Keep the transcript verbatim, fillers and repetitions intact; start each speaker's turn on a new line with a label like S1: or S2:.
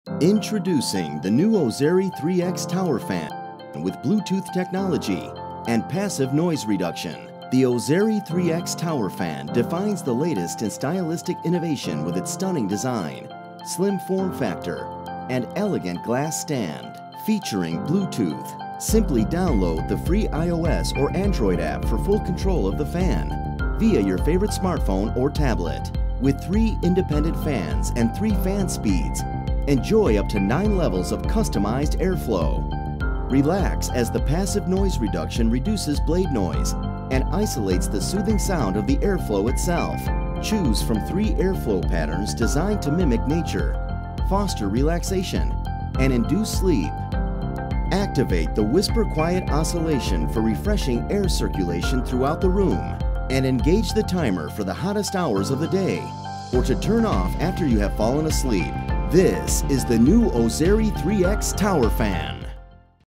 S1: Introducing the new Ozeri three X Tower Fan with Bluetooth technology and passive noise reduction. The Ozeri three X Tower Fan defines the latest in stylistic innovation with its stunning design, slim form factor, and elegant glass stand. Featuring Bluetooth, simply download the free iOS or Android app for full control of the fan via your favorite smartphone or tablet. With three independent fans and three fan speeds, enjoy up to nine levels of customized airflow. Relax as the passive noise reduction reduces blade noise and isolates the soothing sound of the airflow itself. Choose from three airflow patterns designed to mimic nature, foster relaxation, and induce sleep. Activate the Whisper Quiet oscillation for refreshing air circulation throughout the room, and engage the timer for the hottest hours of the day, or to turn off after you have fallen asleep. This is the new Ozeri three X Tower Fan.